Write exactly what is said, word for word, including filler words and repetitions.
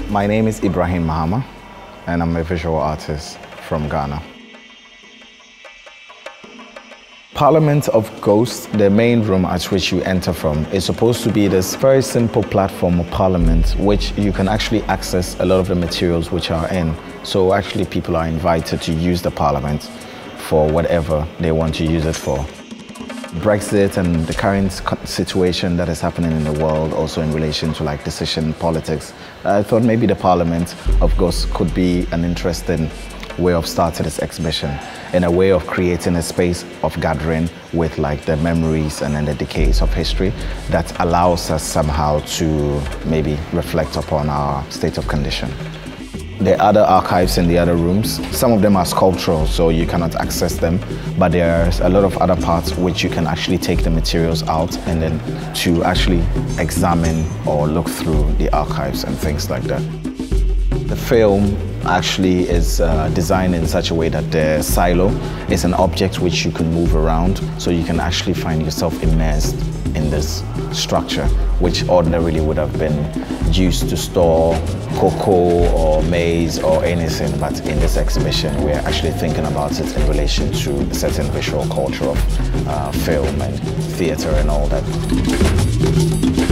My name is Ibrahim Mahama, and I'm a visual artist from Ghana. Parliament of Ghosts, the main room at which you enter from, is supposed to be this very simple platform of Parliament which you can actually access a lot of the materials which are in. So actually people are invited to use the Parliament for whatever they want to use it for. Brexit and the current situation that is happening in the world, also in relation to like decision politics, I thought maybe the Parliament of Ghosts could be an interesting way of starting this exhibition, in a way of creating a space of gathering with like the memories and then the decays of history that allows us somehow to maybe reflect upon our state of condition. There are other archives in the other rooms. Some of them are sculptural, so you cannot access them, but there's a lot of other parts which you can actually take the materials out and then to actually examine or look through the archives and things like that. The film actually is uh, designed in such a way that the silo is an object which you can move around, so you can actually find yourself immersed in this structure, which ordinarily would have been used to store cocoa or maize or anything, but in this exhibition we're actually thinking about it in relation to a certain visual culture of uh, film and theatre and all that.